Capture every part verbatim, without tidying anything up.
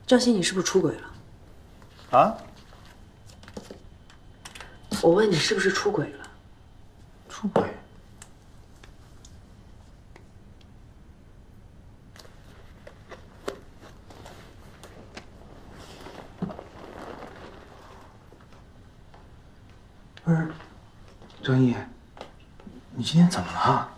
张鑫，你是不是出轨了？ 啊？ 我问你是不是出轨了？ 出轨？不是，张毅，你今天怎么了？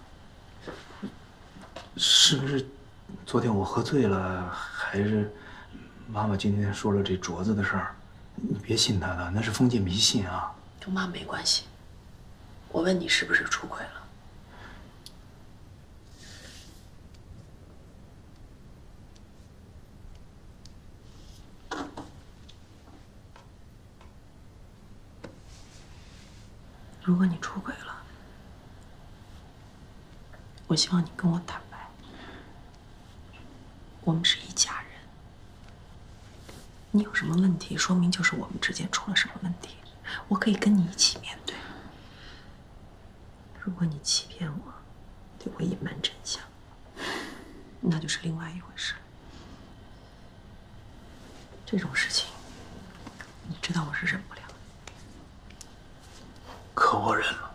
是不是昨天我喝醉了，还是妈妈今天说了这镯子的事儿？你别信她的，那是封建迷信啊。 跟妈没关系。我问你是不是出轨了？如果你出轨了，我希望你跟我坦白。我们是一家人，你有什么问题，说明就是我们之间出了什么问题，我可以跟你一起面对。如果你欺骗我，对我隐瞒真相，那就是另外一回事。这种事情，你知道我是忍不了。 可我忍了。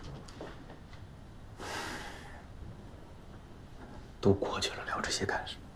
都过去了，聊这些干什么？